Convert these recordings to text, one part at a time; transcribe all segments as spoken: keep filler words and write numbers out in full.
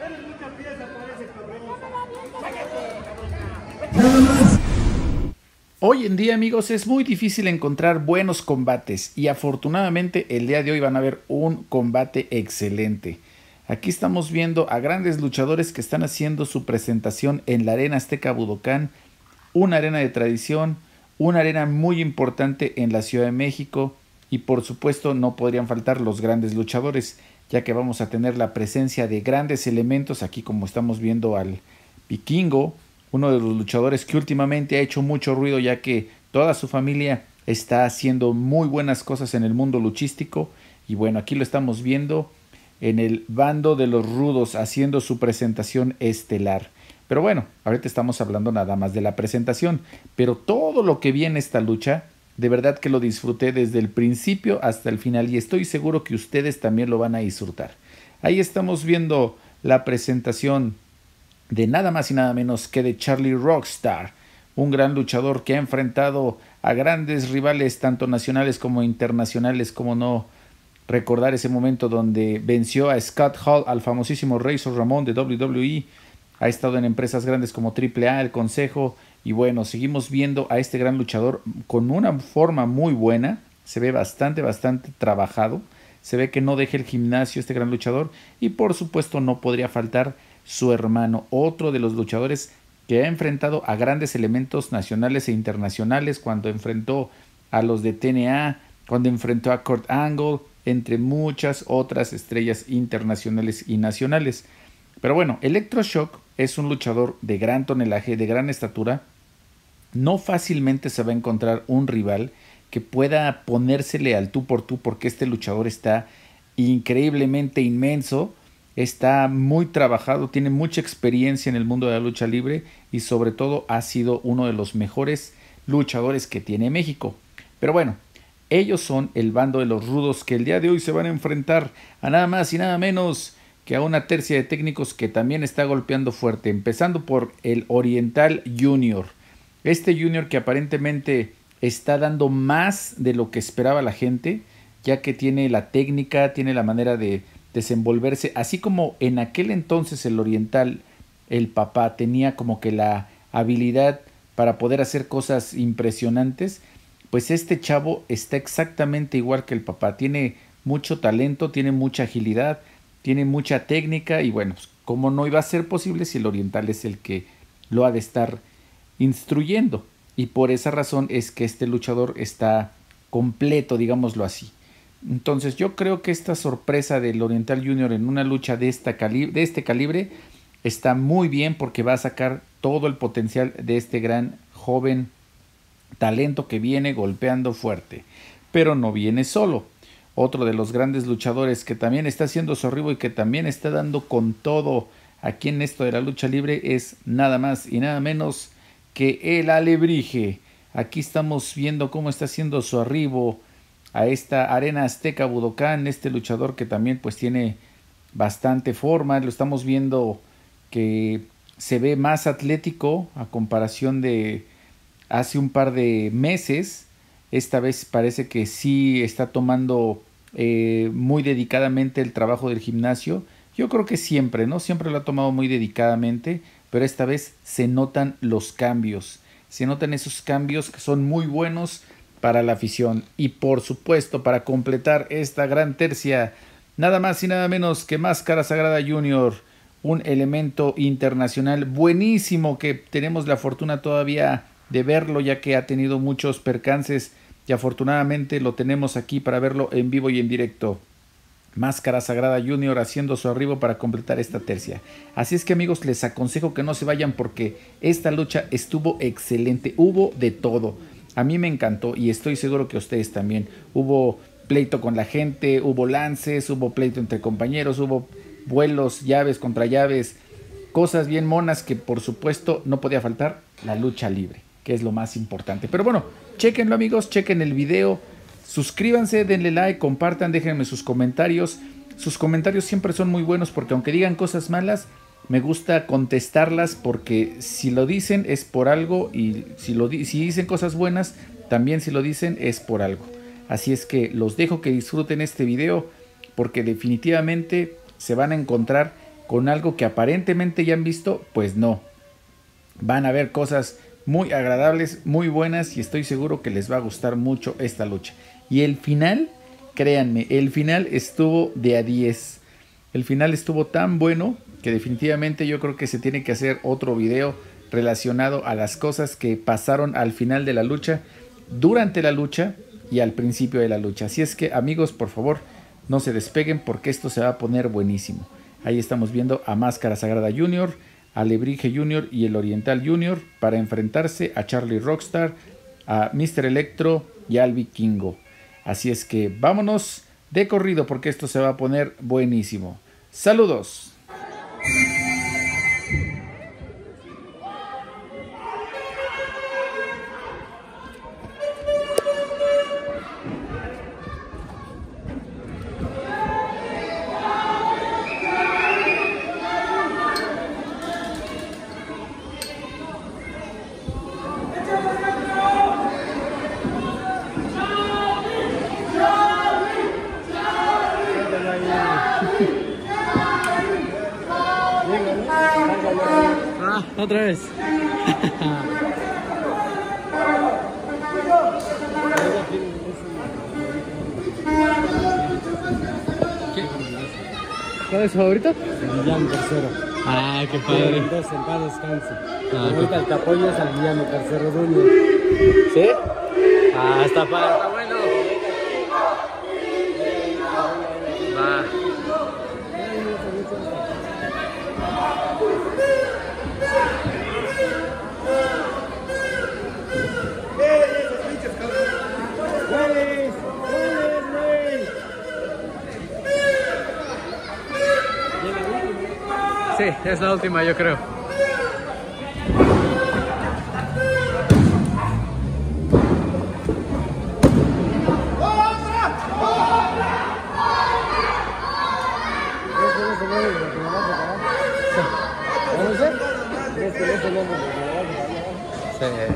Hoy en día, amigos, es muy difícil encontrar buenos combates y afortunadamente el día de hoy van a ver un combate excelente. Aquí estamos viendo a grandes luchadores que están haciendo su presentación en la Arena Azteca Budokán, una arena de tradición, una arena muy importante en la Ciudad de México y por supuesto no podrían faltar los grandes luchadores, ya que vamos a tener la presencia de grandes elementos, aquí como estamos viendo al Vikingo, uno de los luchadores que últimamente ha hecho mucho ruido ya que toda su familia está haciendo muy buenas cosas en el mundo luchístico. Y bueno, aquí lo estamos viendo en el bando de los rudos haciendo su presentación estelar. Pero bueno, ahorita estamos hablando nada más de la presentación. Pero todo lo que viene esta lucha, de verdad que lo disfruté desde el principio hasta el final. Y estoy seguro que ustedes también lo van a disfrutar. Ahí estamos viendo la presentación de nada más y nada menos que de Charlie Rockstar, un gran luchador que ha enfrentado a grandes rivales tanto nacionales como internacionales, como no recordar ese momento donde venció a Scott Hall, al famosísimo Razor Ramón de doble u doble u E, ha estado en empresas grandes como triple A, el Consejo, y bueno, seguimos viendo a este gran luchador con una forma muy buena, se ve bastante, bastante trabajado, se ve que no deja el gimnasio este gran luchador, y por supuesto no podría faltar su hermano, otro de los luchadores que ha enfrentado a grandes elementos nacionales e internacionales, cuando enfrentó a los de T N A, cuando enfrentó a Kurt Angle, entre muchas otras estrellas internacionales y nacionales. Pero bueno, Electroshock es un luchador de gran tonelaje, de gran estatura. No fácilmente se va a encontrar un rival que pueda ponérsele al tú por tú, porque este luchador está increíblemente inmenso. Está muy trabajado, tiene mucha experiencia en el mundo de la lucha libre y sobre todo ha sido uno de los mejores luchadores que tiene México. Pero bueno, ellos son el bando de los rudos que el día de hoy se van a enfrentar a nada más y nada menos que a una tercia de técnicos que también está golpeando fuerte, empezando por el Oriental Junior. Este Junior que aparentemente está dando más de lo que esperaba la gente, ya que tiene la técnica, tiene la manera de desenvolverse, así como en aquel entonces el Oriental, el papá, tenía como que la habilidad para poder hacer cosas impresionantes, pues este chavo está exactamente igual que el papá, tiene mucho talento, tiene mucha agilidad, tiene mucha técnica y bueno, pues, ¿cómo no iba a ser posible si el Oriental es el que lo ha de estar instruyendo? Y por esa razón es que este luchador está completo, digámoslo así. Entonces yo creo que esta sorpresa del Oriental Junior en una lucha de, esta cali de este calibre está muy bien porque va a sacar todo el potencial de este gran joven talento que viene golpeando fuerte. Pero no viene solo. Otro de los grandes luchadores que también está haciendo su arribo y que también está dando con todo aquí en esto de la lucha libre es nada más y nada menos que el Alebrije. Aquí estamos viendo cómo está haciendo su arribo a esta Arena Azteca Budokán, este luchador que también pues tiene bastante forma, lo estamos viendo que se ve más atlético a comparación de hace un par de meses. Esta vez parece que sí está tomando eh, muy dedicadamente el trabajo del gimnasio. Yo creo que siempre, ¿no? Siempre lo ha tomado muy dedicadamente, pero esta vez se notan los cambios, se notan esos cambios que son muy buenos para la afición. Y por supuesto, para completar esta gran tercia, nada más y nada menos que Máscara Sagrada Junior, un elemento internacional buenísimo que tenemos la fortuna todavía de verlo, ya que ha tenido muchos percances y afortunadamente lo tenemos aquí para verlo en vivo y en directo. Máscara Sagrada Junior haciendo su arribo para completar esta tercia. Así es que amigos, les aconsejo que no se vayan porque esta lucha estuvo excelente, hubo de todo. A mí me encantó y estoy seguro que ustedes también. Hubo pleito con la gente, hubo lances, hubo pleito entre compañeros, hubo vuelos, llaves contra llaves, cosas bien monas que por supuesto no podía faltar la lucha libre, que es lo más importante. Pero bueno, chequenlo amigos, chequen el video, suscríbanse, denle like, compartan, déjenme sus comentarios. Sus comentarios siempre son muy buenos porque aunque digan cosas malas, me gusta contestarlas porque si lo dicen es por algo y si, lo di si dicen cosas buenas, también si lo dicen es por algo. Así es que los dejo que disfruten este video porque definitivamente se van a encontrar con algo que aparentemente ya han visto, pues no. Van a ver cosas muy agradables, muy buenas y estoy seguro que les va a gustar mucho esta lucha. Y el final, créanme, el final estuvo de a diez. El final estuvo tan bueno que definitivamente yo creo que se tiene que hacer otro video relacionado a las cosas que pasaron al final de la lucha, durante la lucha y al principio de la lucha. Así es que, amigos, por favor, no se despeguen porque esto se va a poner buenísimo. Ahí estamos viendo a Máscara Sagrada Junior, a Lebrige Junior y el Oriental Junior para enfrentarse a Charlie Rockstar, a míster Electro y al Vikingo. Así es que vámonos de corrido porque esto se va a poner buenísimo. ¡Saludos! Ah, otra vez. ¿Cuál es su favorito? El villano tercero. Ah, qué padre. Dos en paz descanse. Ah, ahorita el que apoya es al villano tercero Duño. ¿Sí? Ah, está padre, está bueno. Va. Sí, es la última, yo creo. Sí.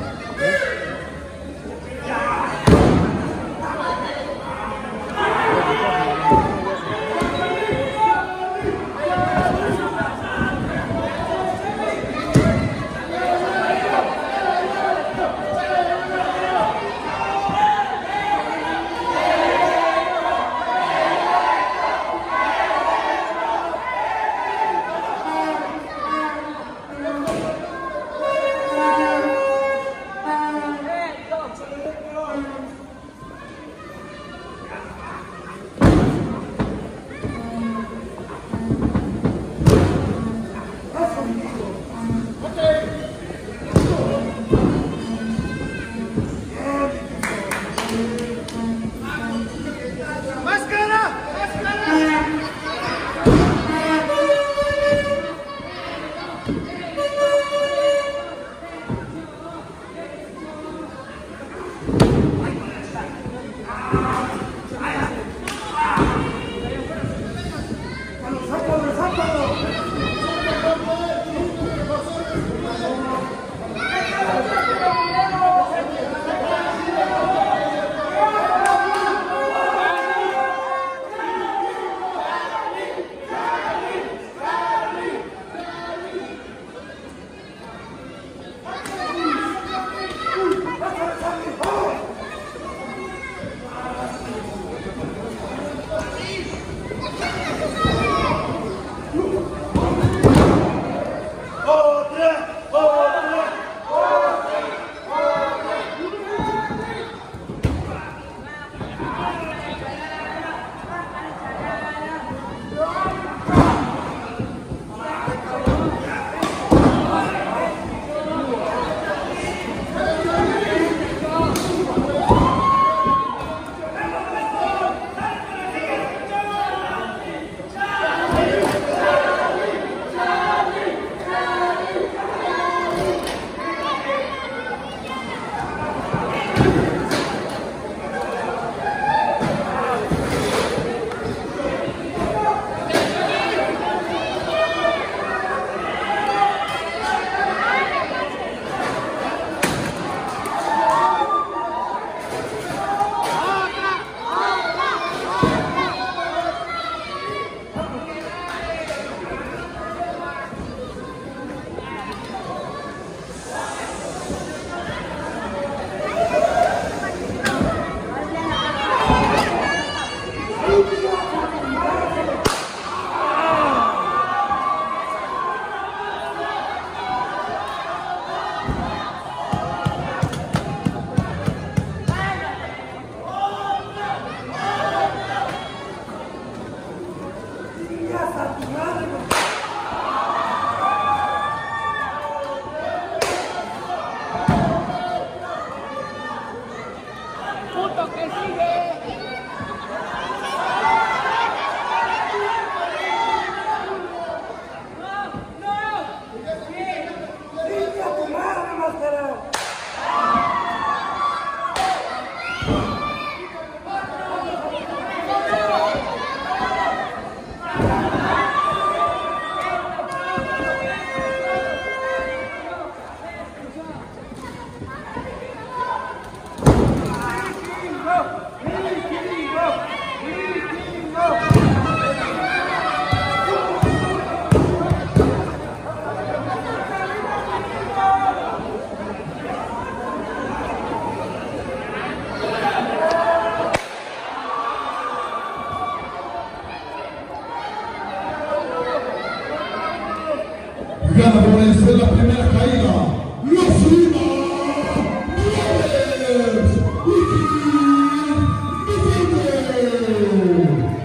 Ganadores de la primera caída, los Lima Brothers y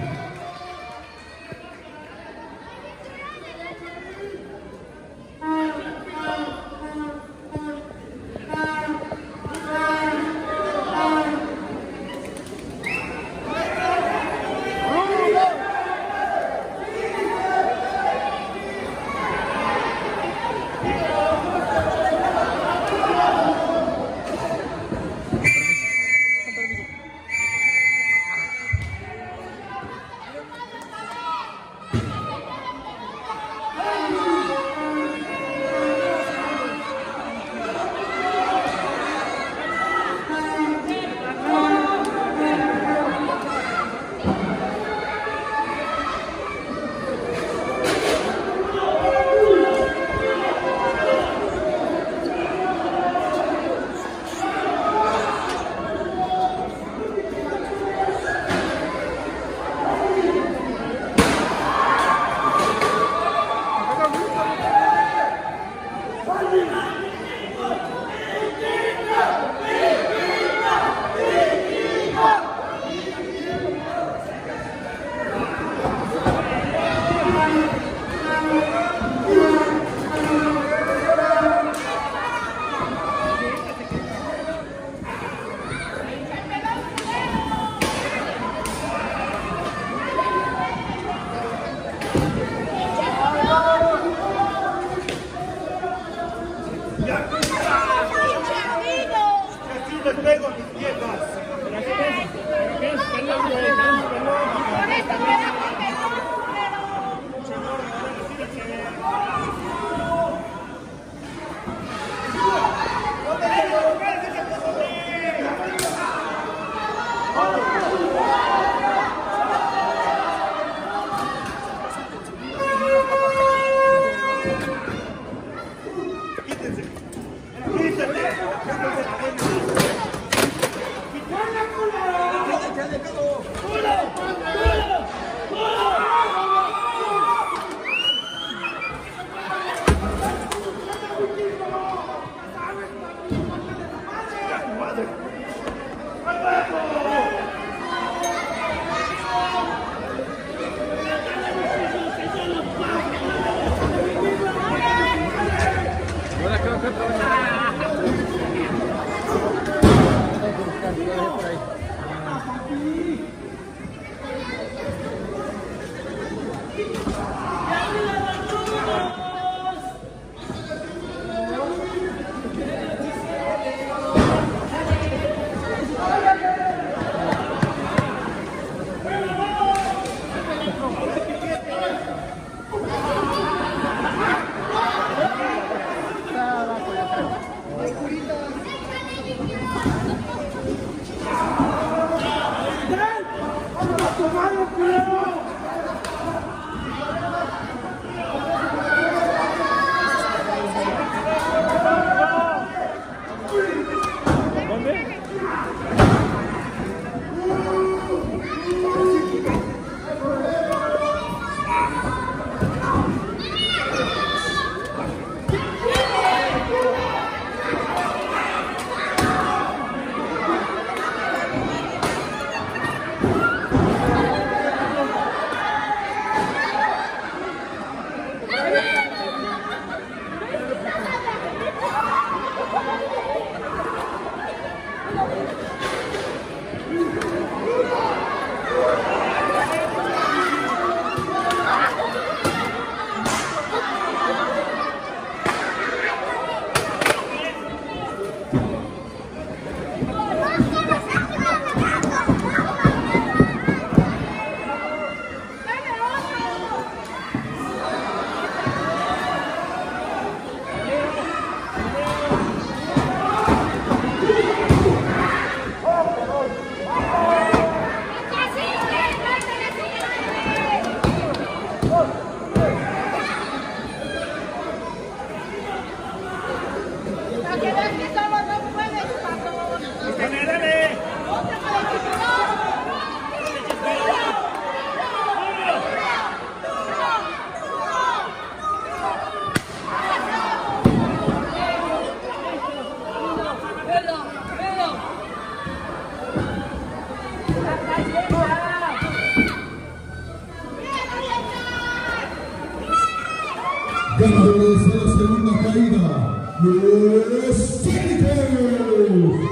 Ganadores de la segunda caída, los técnicos.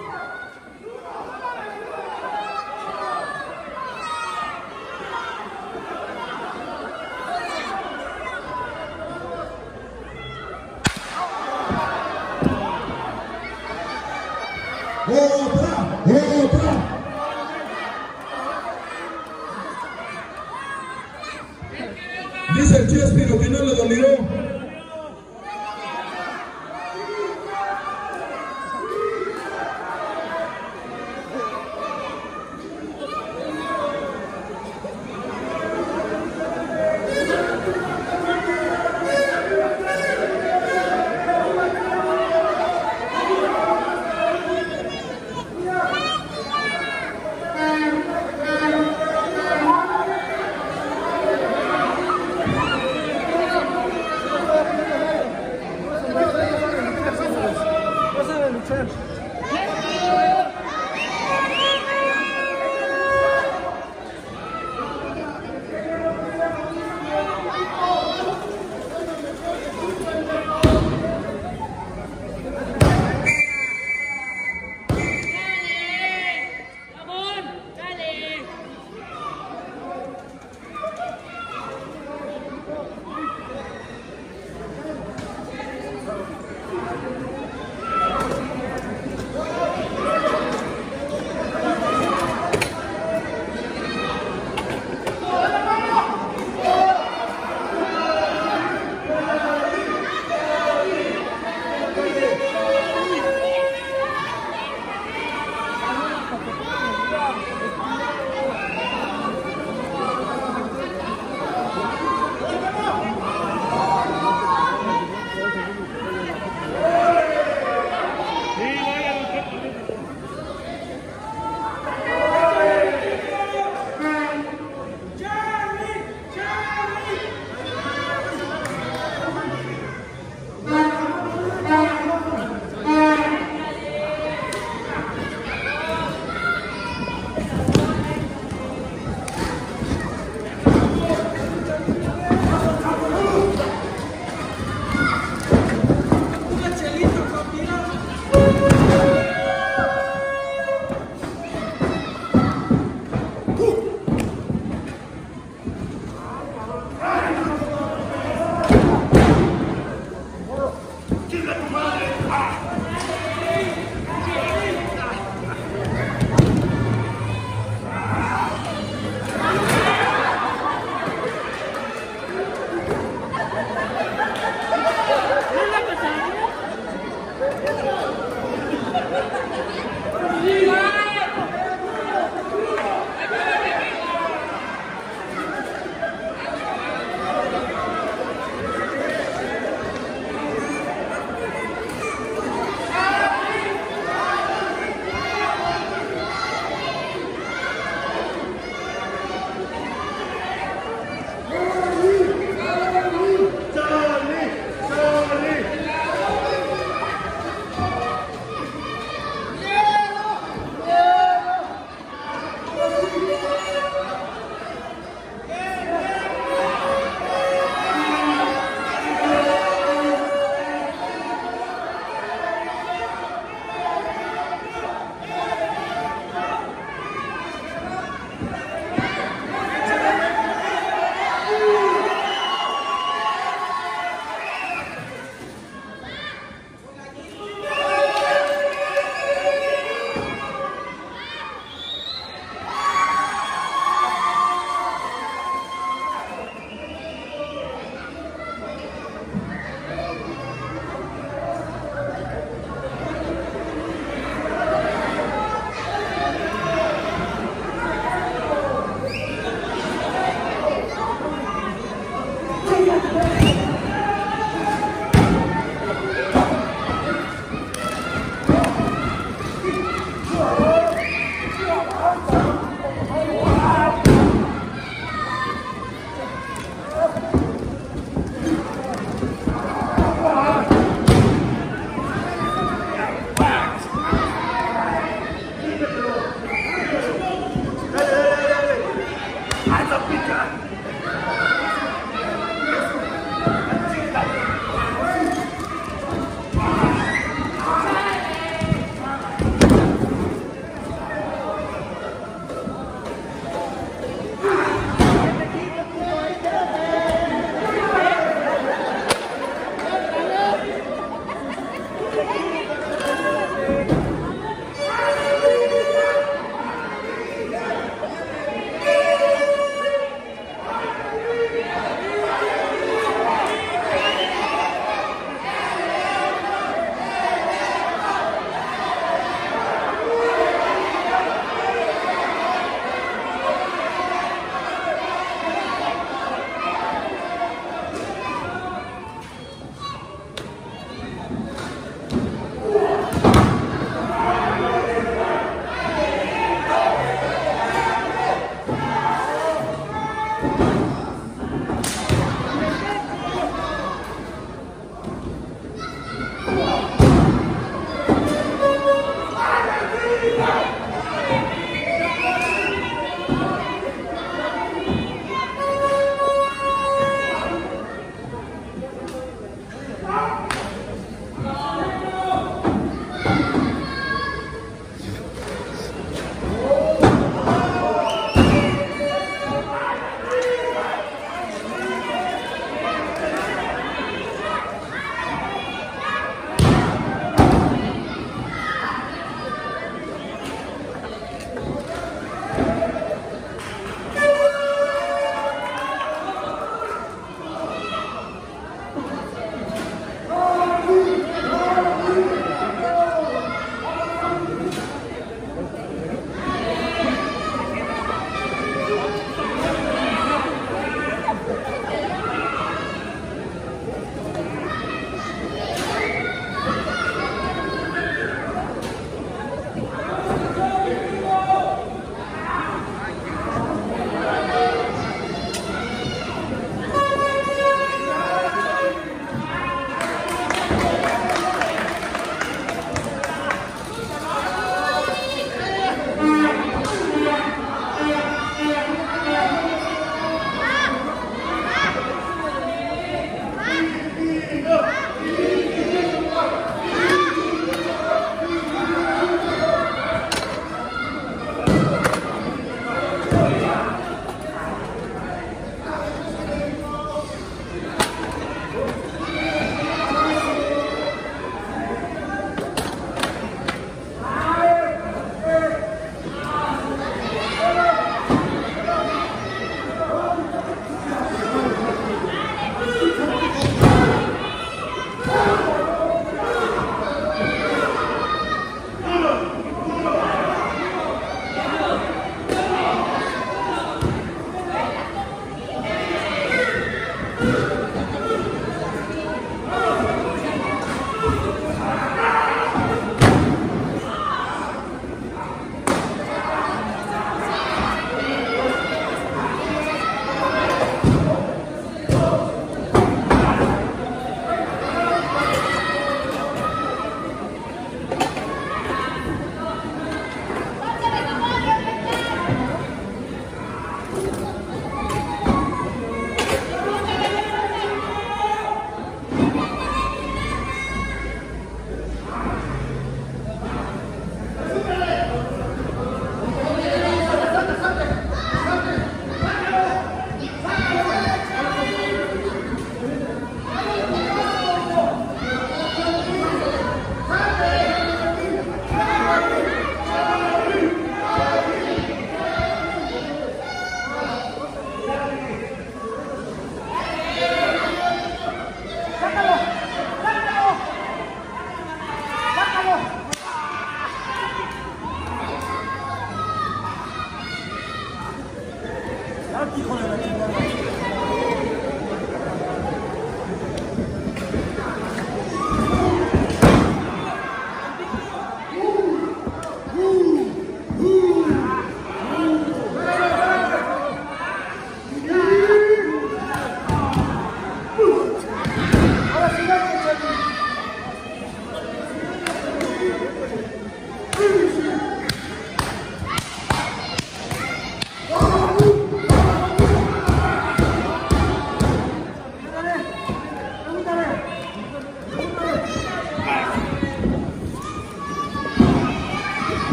Otra, otra. Dice el Chespiro que no le dolió.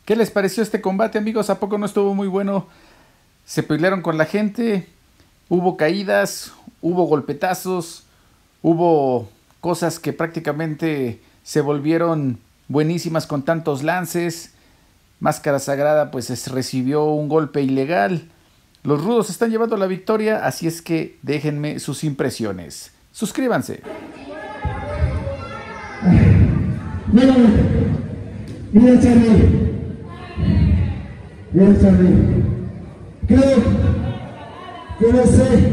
¿Qué les pareció este combate, amigos? ¿A poco no estuvo muy bueno? Se pelearon con la gente, hubo caídas, hubo golpetazos, hubo cosas que prácticamente se volvieron buenísimas con tantos lances. Máscara Sagrada pues es, recibió un golpe ilegal. Los rudos están llevando la victoria, así es que déjenme sus impresiones. Suscríbanse. Mira, mira Charlie, mira Charlie, creo que no sé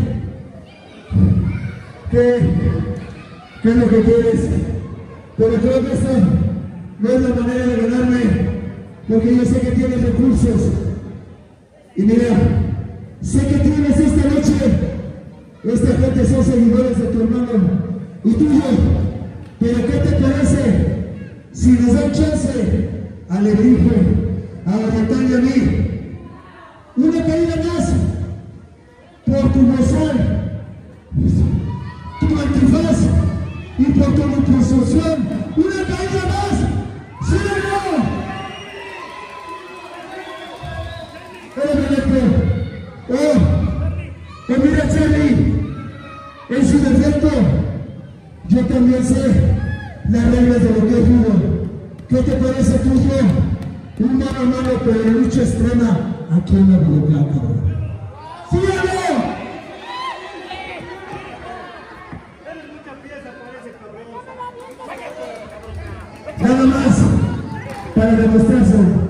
qué, qué es lo que quieres, pero creo que esta no es la manera de ganarme, porque yo sé que tienes recursos, y mira, sé que tienes esta noche, esta gente son seguidores de tu hermano, y tuyo, pero ¿qué te parece si nos dan chance a Alebrijo, a Barrotán y a mí? Una caída más por tu bozal, tu antifaz y por tu liposucción. Una caída más, ¿sí o no? ¡Oh, Beneco! ¡Oh! ¡Oh, mira, Charlie! En su defecto, yo también sé las reglas de lo que es judo. ¿Qué te parece tuyo? Un mano a mano, pero de lucha extrema aquí en la videoplaca. ¿Sí o no? Nada más para demostrárselo.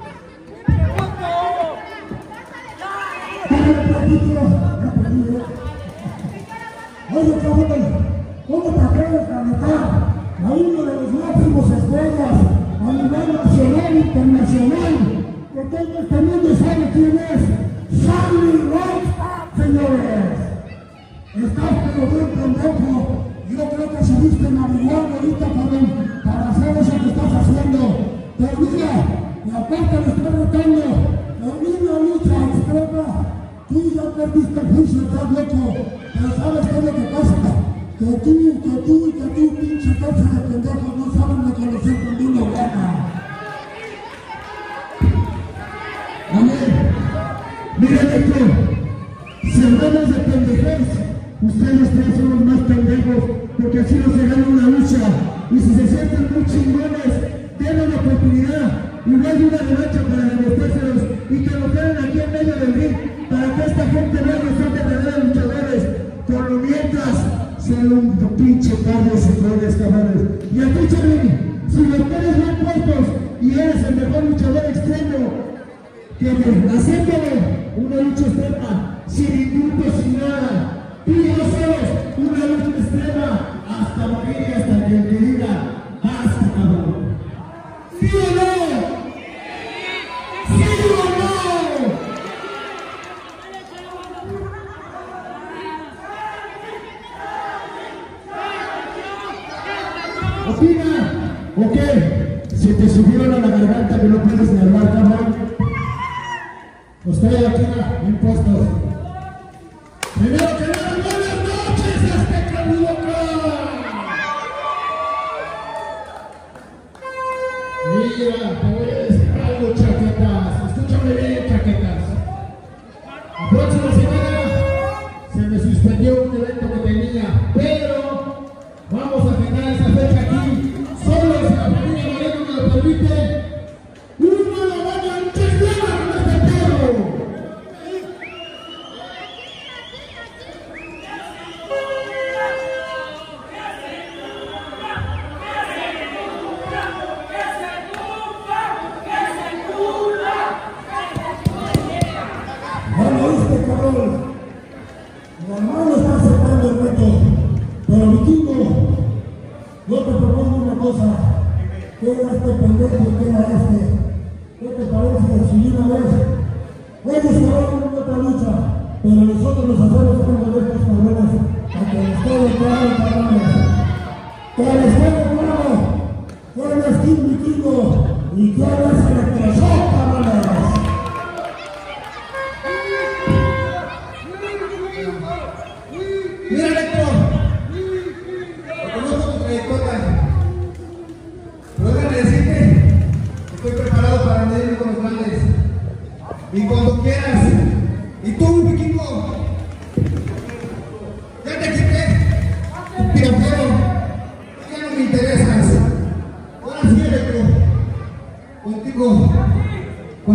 Oye, cabrón, ¿cómo te atreves a meter a uno de los máximos estrellas a nivel nacional e internacional? Que todo este mundo sabe quién es. Charlie Rockstar, señores. Estás pero bien pendejo. Yo creo que subiste Navidad ahorita, cabrón, para hacer eso que estás haciendo. Termina, y aparte le estoy retando. Termina lucha extrema. Tú ya perdiste el juicio, estás loco. Pero ¿sabes qué es lo que pasa? Que tú, que tú y que tú, pinche coche de pendejos, no saben reconocer con una buena. Amén. Miren esto. Si hablamos de pendejos, ustedes tres son los más pendejos, porque así no se gana una lucha. Y si se sienten muy chingones, denle la oportunidad. Y no hay una revancha para demostrárselos y que lo queden aquí en medio del ring, para que esta gente vea que son verdaderos luchadores. Por lo mientras, sean un pinche par de secones, cabrones. Y a ti, Charlie, si los tienes bien puestos y eres el mejor luchador extremo, que haciéndolo una lucha extrema, sin indulto, sin nada, tú y yo solos, una lucha extrema, hasta morir y hasta que te diga, basta, cabrón. ¿Sí o no? ¿Sí o no? ¿Opina? ¿O qué? Si te subieron a la garganta que no puedes ni hablar, cabrón. Estoy aquí en puestos. Primero que nada, buenas noches, Azteca Loca. Mira, te voy a decir algo, chaquetas. Escúchame bien, chaquetas. La próxima semana se me suspendió un evento que tenía, pero vamos a agendar esa fecha aquí. Solo si la familia Moreno me lo permite. ¡Una la mano en chingada con este perro! Bueno, este cabrón, mi hermano está aceptando el reto, pero Vikingo, yo te propongo una cosa, queda este pendejo y queda este. ¿Qué te parece si una vez ellos se van en otra lucha, pero nosotros nos hacemos cargo de estos cabrones, para que les quede claro, cabrones? Que les quede claro, ¿quién es King Vikingo y quién es Electroshock, cabrones? Mira, Electro, lo conozco tu trayectoria, pero déjame decirte, estoy preparado para medir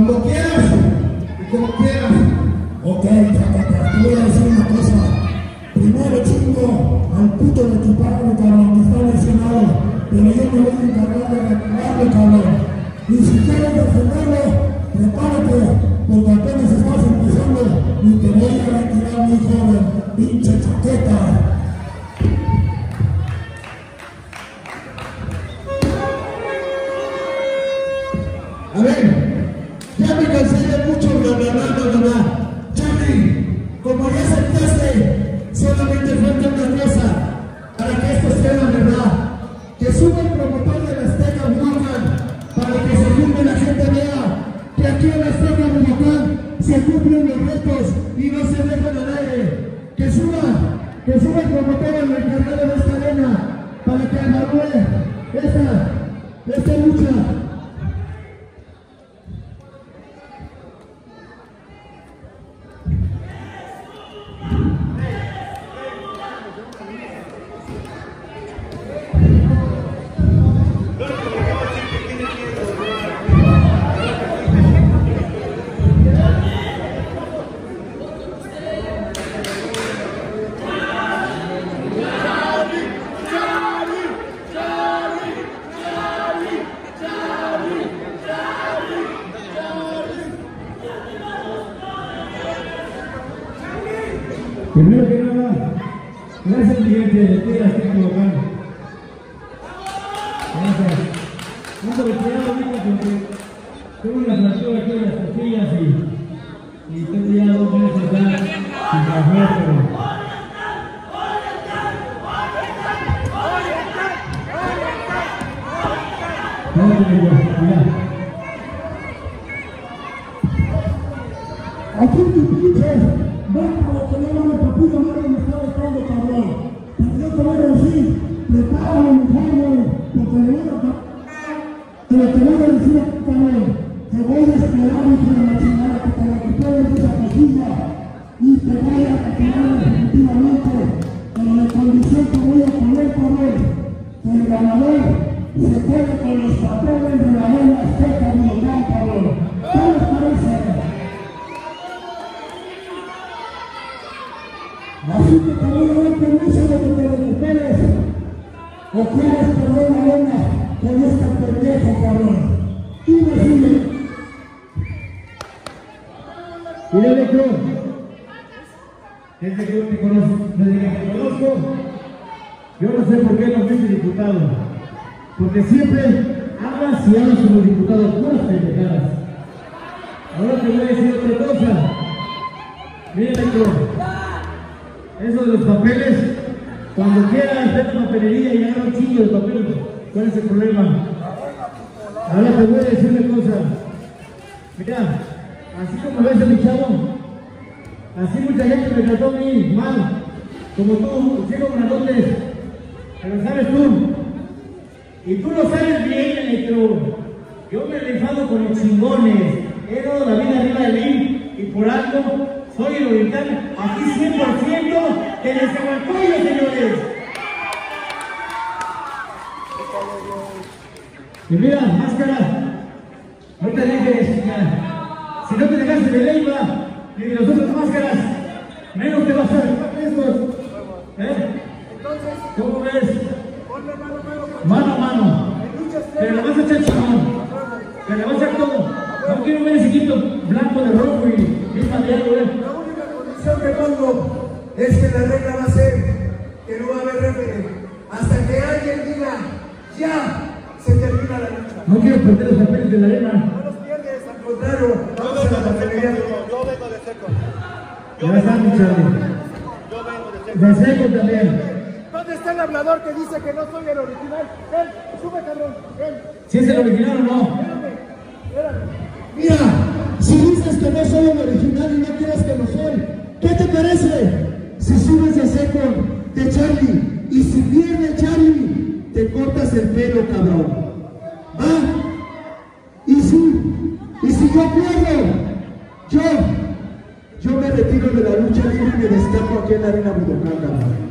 Cuando quieras y como quieras. Ok, Chacata, te voy a decir una cosa. Primero chingo al puto de tu padre, cabrón, que está lesionado. Pero yo me voy a encargar de recuperarlo, cabrón. Y si quieres defenderlo, prepárate, porque apenas estás empezando y te voy a retirar muy joven, pinche chaqueta. A ver, ya me cansé de mucho bla bla bla bla bla. Charlie, como ya aceptaste, solamente falta una cosa para que esto sea la verdad. Que suba el promotor de la Azteca Bujacán para que se firme la gente vea que aquí en la Azteca Bujacán se cumplen los retos y no se dejan al aire. Que suba, que suba el promotor el encargado de esta arena para que evalúe esta, esta lucha. Primero que nada, gracias mi gente de Tierra Azteca Bujacán. Gracias. Mucho retirado ahorita porque tengo una fractura aquí en las costillas y, y tengo ya dos meses acá sin trabajar, pero... No, mira. Aquí tu pinche, ven para que no me papilla madre me está buscando, cabrón. Pero yo te voy a decir, prepárame, mi cabrón, porque le voy a pa- pero te voy a decir, cabrón, te voy a esperar hijo de la chingada que te recuperes de esa cosilla y te voy a retirar definitivamente. Pero la condición que voy a poner, cabrón, que el ganador se quede con los papeles de la buena Azteca Bujacán, cabrón. ¿Qué les parece? Así que te voy a dar permiso de que te recuperes. ¿O quieres perder la lona con este pendejo, cabrón? Tú decide. Mira, Electro, desde que te conozco, desde que te conozco, yo no sé por qué no fuiste diputado. Porque siempre hablas y hablas como diputado, puras pendejadas. Ahora te voy a decir otra cosa. Mira, Electro, eso de los papeles, cuando quieras ver la papelería y agarra un chingo de papel, ¿cuál es el problema? Ahora te voy a decir una cosa. Mira, así como ves mi chavo, así mucha gente me trató a mí mal, como tú, ciego grandotes, pero sabes tú, y tú lo sabes bien, Electro. Yo me he rifado con los chingones, he dado la vida arriba de mí, y por algo soy el oriental, aquí cien por ciento de Nezahualcóyotl, señores. Y mira, máscara, no te dejes, si no te dejaste de Leiva ni de las otras máscaras, menos te vas a dejar estos. ¿Eh? ¿Cómo ves? Mano a mano. Te le vas a echar chingón. Te le vas a echar todo. No quiero ver ese equipo blanco de rojo y bien madeado, ¿eh? La única condición que pongo es que la regla va a ser que no va a haber referee hasta que alguien diga ya se termina la lucha. No quiero perder los papeles de la arena. No los pierdes, al contrario, vamos a la papelería. Yo vengo de seco. Ya está, mi Charlie. Yo vengo de seco. De seco también. ¿Dónde está el hablador que dice que no soy el original? Él, sube, cabrón, él. ¿Si es el original o no? Espérame, espérame. Mira, si dices que no soy el original y no quieres que lo soy, ¿qué te parece? Si subes de seco de Charlie y si pierde Charlie, te cortas el pelo, cabrón. ¿Va? Y si, y si yo pierdo, yo, yo me retiro de la lucha libre y me destaco aquí en la arena Bujacán, cabrón.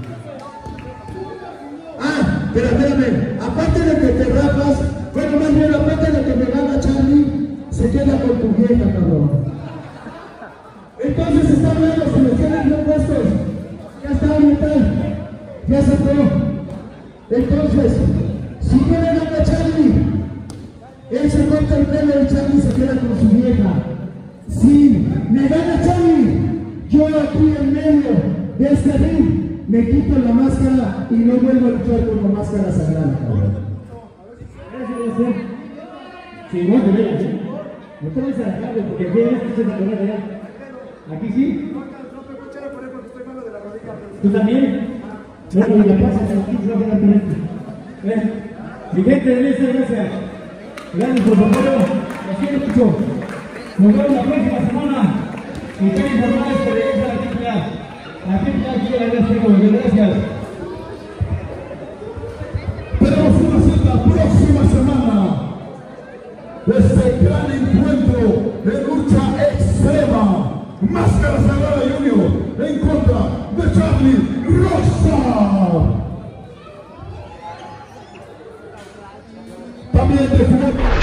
Ah, pero espérame, aparte de que te rapas, bueno, más bien aparte de que me gana Charlie, se queda con tu vieja, cabrón. Entonces está hablando, se los tienen bien puestos. Ya está metal, ya sacó. Entonces, si no le gana a Charlie, él se corta el pelo y Charlie se queda con su vieja. Si me gana Charlie, yo aquí en medio de este ring me quito la máscara y no vuelvo a luchar con la máscara sagrada, cabrón. Sí, no te veas, ¿eh? No te vayas a la calle porque aquí no escuchas la corona ya. ¿Aquí sí? ¿Tú también? Bueno, y la pasas aquí, se va a quedar con esto. ¿Eh? Mi gente de Mesa, gracias. Gracias por su apoyo. Los quiero mucho. Nos vemos la próxima semana. Y estén informados que regresa la triple A. La triple A quiere la gracias. Gracias. Tenemos una cita próxima semana de este gran encuentro de lucha extrema. Máscara Sagrada Junior en contra de Charlie Rosa. También de fútbol.